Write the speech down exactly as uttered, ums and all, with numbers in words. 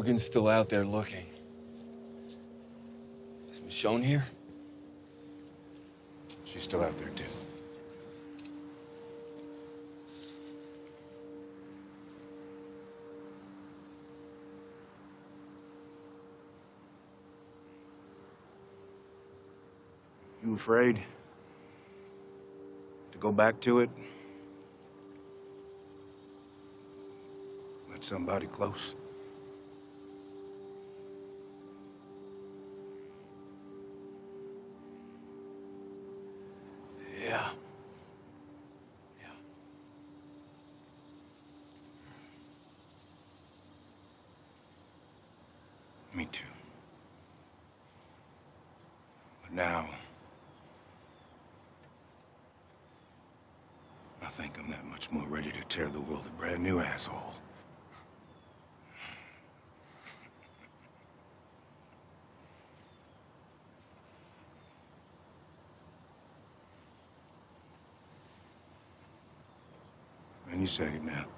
Morgan's still out there looking. Is Michonne here? She's still out there, too. You afraid to go back to it? Let somebody close? Yeah. Yeah. Me too. But now, I think I'm that much more ready to tear the world a brand new asshole. And you said it now.